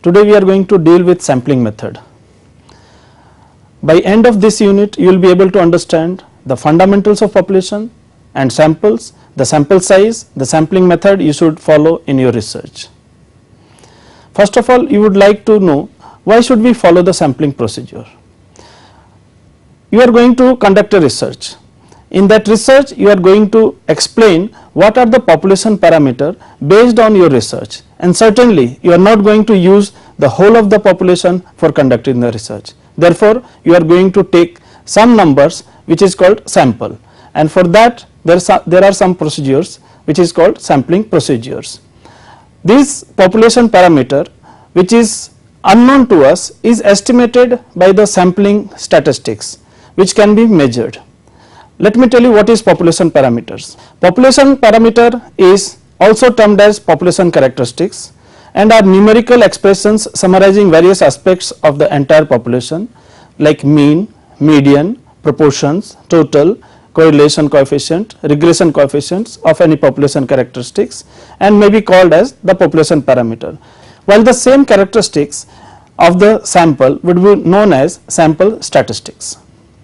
Today we are going to deal with sampling method. By end of this unit you will be able to understand the fundamentals of population and samples, the sample size, the sampling method you should follow in your research. First of all, you would like to know why should we follow the sampling procedure. You are going to conduct a research. In that research you are going to explain what are the population parameter based on your research, and certainly you are not going to use the whole of the population for conducting the research. Therefore, you are going to take some numbers which is called sample, and for that there are some procedures which is called sampling procedures. This population parameter which is unknown to us is estimated by the sampling statistics which can be measured. Let me tell you what is population parameters. Population parameter is also termed as population characteristics and are numerical expressions summarizing various aspects of the entire population like mean, median, proportions, total, correlation coefficient, regression coefficients of any population characteristics, and may be called as the population parameter, while the same characteristics of the sample would be known as sample statistics.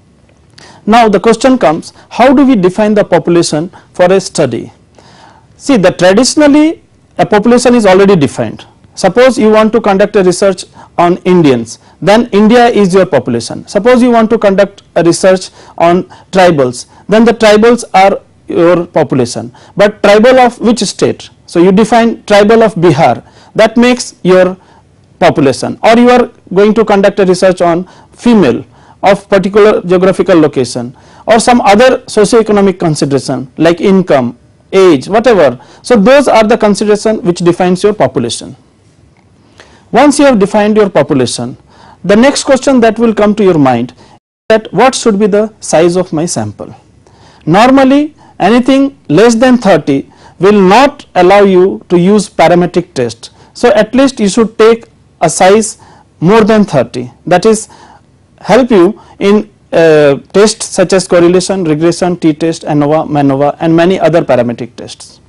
Now the question comes, how do we define the population for a study? See, that traditionally a population is already defined. Suppose you want to conduct a research on Indians, then India is your population. Suppose you want to conduct a research on tribals, then the tribals are your population. But tribal of which state? So you define tribal of Bihar, that makes your population. Or you are going to conduct a research on female of particular geographical location, or some other socio-economic consideration like income, age, whatever. So those are the consideration which defines your population. Once you have defined your population, the next question that will come to your mind is that what should be the size of my sample. Normally anything less than 30 will not allow you to use parametric test. So at least you should take a size more than 30, that is help you in tests such as correlation, regression, t-test, ANOVA, MANOVA and many other parametric tests.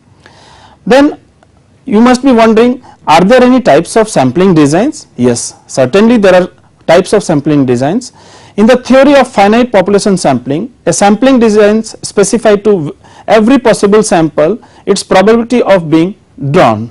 Then you must be wondering, are there any types of sampling designs? Yes, certainly there are types of sampling designs. In the theory of finite population sampling, a sampling design specify to every possible sample its probability of being drawn.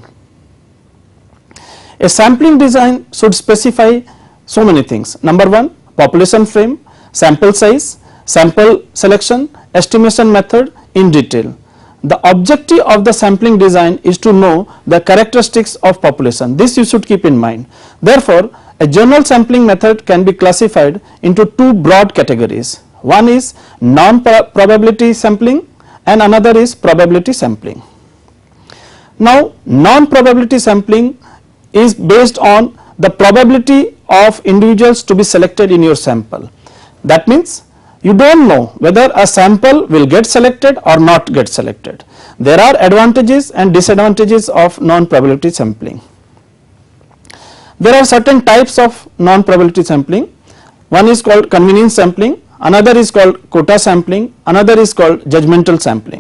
A sampling design should specify so many things. Number one, population frame, sample size, sample selection, estimation method in detail. The objective of the sampling design is to know the characteristics of population. This you should keep in mind. Therefore, a general sampling method can be classified into two broad categories. One is non-probability sampling and another is probability sampling. Now, non-probability sampling is based on the probability of individuals to be selected in your sample. That means you do not know whether a sample will get selected or not get selected. There are advantages and disadvantages of non-probability sampling. There are certain types of non-probability sampling. One is called convenience sampling, another is called quota sampling, another is called judgmental sampling.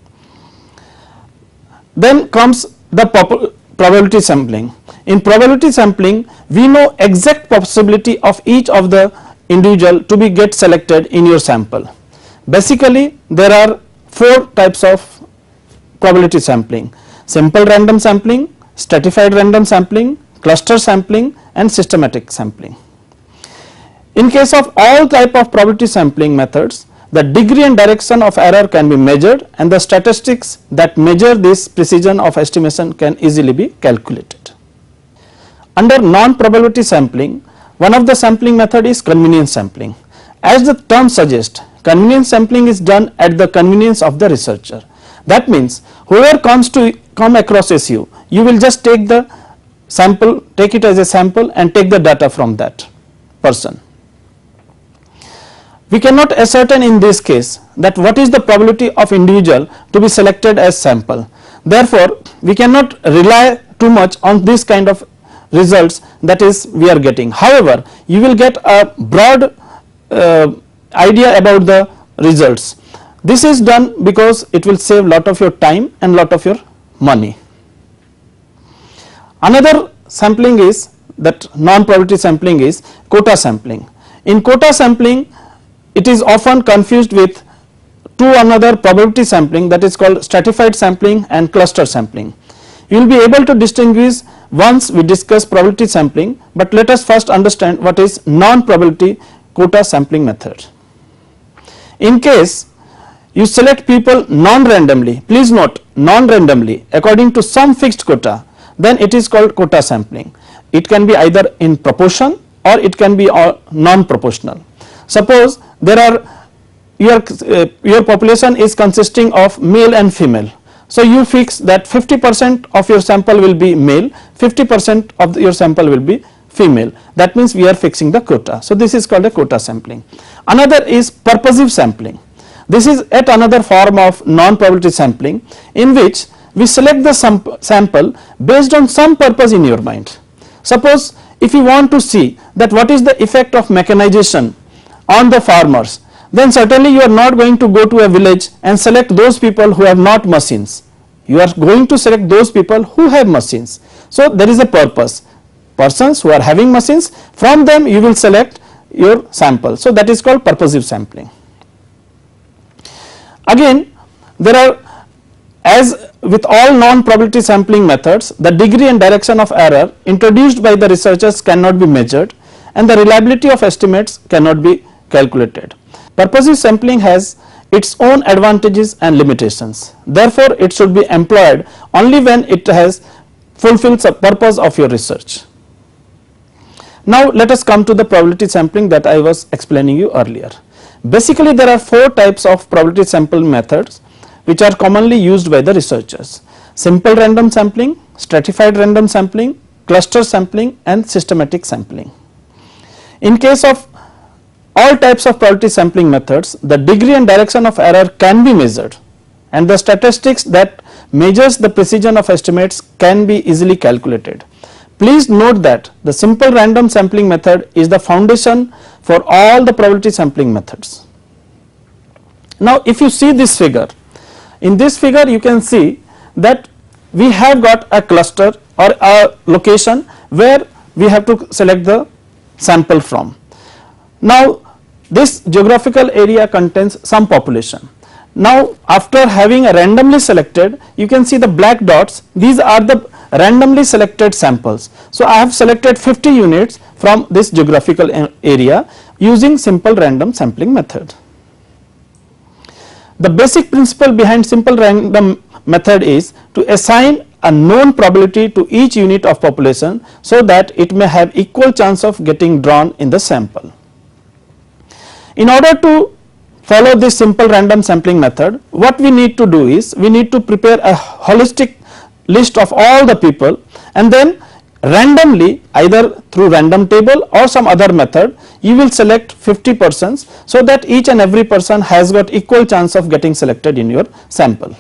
Then comes the probability sampling. In probability sampling, we know exact possibility of each of the individual to be get selected in your sample. Basically, there are four types of probability sampling: simple random sampling, stratified random sampling, cluster sampling and systematic sampling. In case of all type of probability sampling methods, the degree and direction of error can be measured and the statistics that measure this precision of estimation can easily be calculated. Under non-probability sampling, one of the sampling method is convenience sampling. As the term suggests, convenience sampling is done at the convenience of the researcher. That means whoever come across SU, you will just take the sample, take it as a sample and take the data from that person. We cannot ascertain in this case that what is the probability of individual to be selected as sample. Therefore, we cannot rely too much on this kind of results that is we are getting. However, you will get a broad idea about the results. This is done because it will save lot of your time and lot of your money. Another sampling is, that non-probability sampling is quota sampling. In quota sampling, it is often confused with another probability sampling, that is called stratified sampling and cluster sampling. You will be able to distinguish once we discuss probability sampling, but let us first understand what is non-probability quota sampling method. In case you select people non-randomly, please note non-randomly, according to some fixed quota, then it is called quota sampling. It can be either in proportion or it can be non-proportional. Suppose there are your population is consisting of male and female. So you fix that 50% of your sample will be male, 50% of your sample will be female. That means we are fixing the quota. So this is called a quota sampling. Another is purposive sampling. This is yet another form of non-probability sampling, in which we select the sample based on some purpose in your mind. Suppose if you want to see that what is the effect of mechanization on the farmers, then certainly you are not going to go to a village and select those people who have not machines. You are going to select those people who have machines. So there is a purpose. Persons who are having machines, from them you will select your sample. So that is called purposive sampling. Again, there are, as with all non-probability sampling methods, the degree and direction of error introduced by the researchers cannot be measured, and the reliability of estimates cannot be calculated. Purposive sampling has its own advantages and limitations. Therefore, it should be employed only when it has fulfilled the purpose of your research. Now let us come to the probability sampling that I was explaining you earlier. Basically, there are 4 types of probability sampling methods which are commonly used by the researchers: simple random sampling, stratified random sampling, cluster sampling, and systematic sampling. In case of all types of probability sampling methods, the degree and direction of error can be measured, and the statistics that measures the precision of estimates can be easily calculated. Please note that the simple random sampling method is the foundation for all the probability sampling methods. Now if you see this figure, in this figure you can see that we have got a cluster or a location where we have to select the sample from. Now this geographical area contains some population. Now after having a randomly selected, you can see the black dots, these are the randomly selected samples. So I have selected 50 units from this geographical area using simple random sampling method. The basic principle behind simple random method is to assign a known probability to each unit of population so that it may have equal chance of getting drawn in the sample. In order to follow this simple random sampling method, what we need to do is we need to prepare a holistic list of all the people, and then randomly, either through random table or some other method, you will select 50 persons so that each and every person has got equal chance of getting selected in your sample.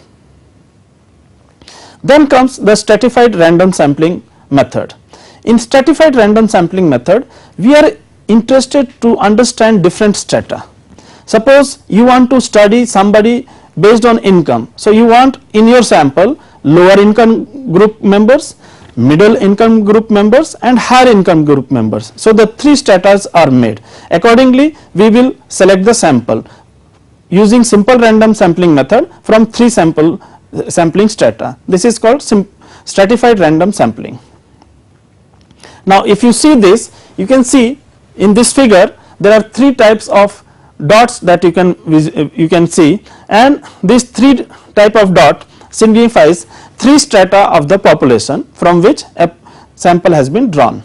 Then comes the stratified random sampling method. In stratified random sampling method, we are interested to understand different strata. Suppose you want to study somebody based on income. So you want in your sample lower income group members, middle income group members, and higher income group members. So the 3 stratas are made. Accordingly, we will select the sample using simple random sampling method from 3 sampling strata. This is called stratified random sampling. Now if you see this, you can see in this figure there are 3 types of dots that you can see, and this 3 type of dot signifies 3 strata of the population from which a sample has been drawn.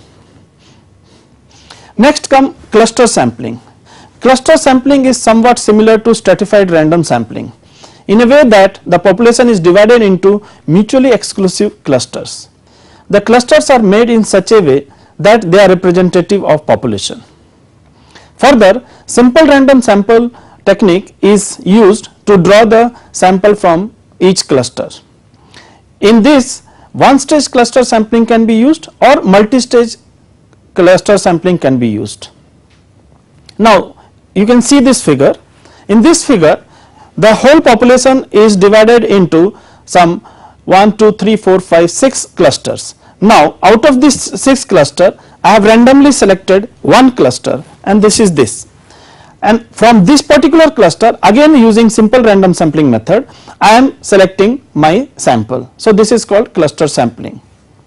Next come cluster sampling. Cluster sampling is somewhat similar to stratified random sampling in a way that the population is divided into mutually exclusive clusters. The clusters are made in such a way that they are representative of population. Further, simple random sample technique is used to draw the sample from each cluster. In this, one stage cluster sampling can be used or multi-stage cluster sampling can be used. Now you can see this figure. In this figure, the whole population is divided into some 1, 2, 3, 4, 5, 6 clusters, Now out of this 6 cluster, I have randomly selected one cluster, and this is this, and from this particular cluster, again using simple random sampling method, I am selecting my sample. So this is called cluster sampling.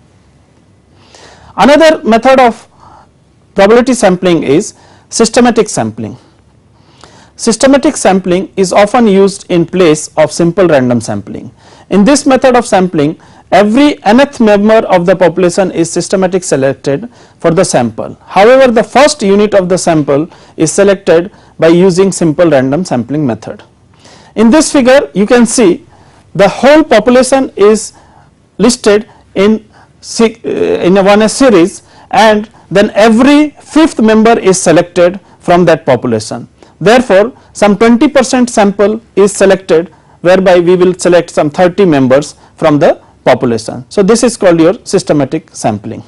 Another method of probability sampling is systematic sampling. Systematic sampling is often used in place of simple random sampling. In this method of sampling, every nth member of the population is systematically selected for the sample. However, the first unit of the sample is selected by using simple random sampling method. In this figure, you can see the whole population is listed in a series, and then every fifth member is selected from that population. Therefore, some 20% sample is selected, whereby we will select some 30 members from the population. So this is called your systematic sampling.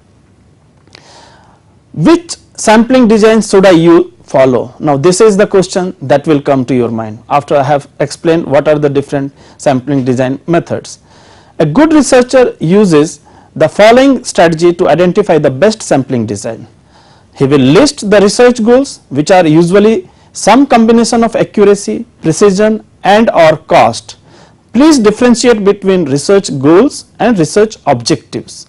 Which sampling design should I follow? Now this is the question that will come to your mind after I have explained what are the different sampling design methods. A good researcher uses the following strategy to identify the best sampling design. He will list the research goals, which are usually some combination of accuracy, precision and or cost. Please differentiate between research goals and research objectives.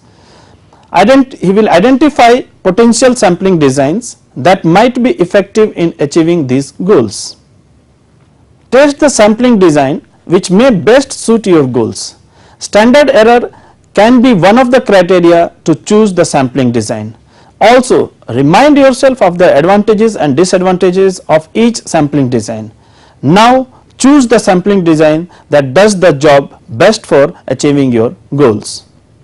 He will identify potential sampling designs that might be effective in achieving these goals. Test the sampling design which may best suit your goals. Standard error can be one of the criteria to choose the sampling design. Also, remind yourself of the advantages and disadvantages of each sampling design. Now choose the sampling design that does the job best for achieving your goals.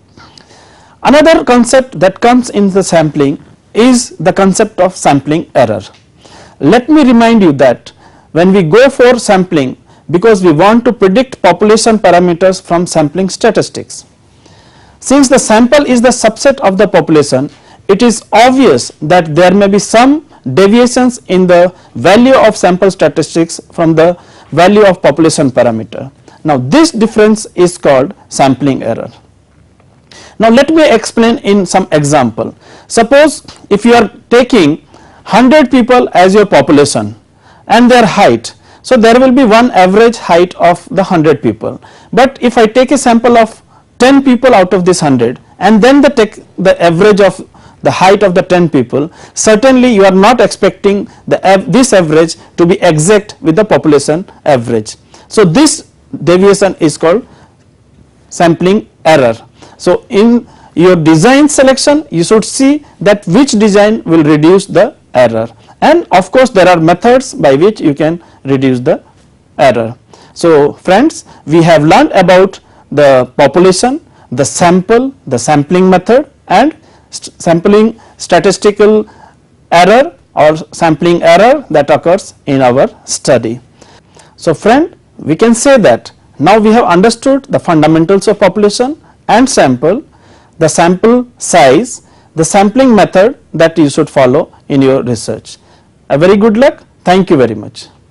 Another concept that comes in the sampling is the concept of sampling error. Let me remind you that when we go for sampling, because we want to predict population parameters from sampling statistics, since the sample is the subset of the population, it is obvious that there may be some deviations in the value of sample statistics from the value of population parameter. Now this difference is called sampling error. Now let me explain in some example. Suppose if you are taking 100 people as your population and their height, so there will be one average height of the 100 people. But if I take a sample of 10 people out of this 100 and then take the average of the height of the 10 people, certainly you are not expecting this average to be exact with the population average. So this deviation is called sampling error. So in your design selection, you should see that which design will reduce the error, and of course there are methods by which you can reduce the error. So friends, we have learned about the population, the sample, the sampling method and sampling statistical error or sampling error that occurs in our study. So friend, we can say that now we have understood the fundamentals of population and sample, the sample size, the sampling method that you should follow in your research. A very good luck. Thank you very much.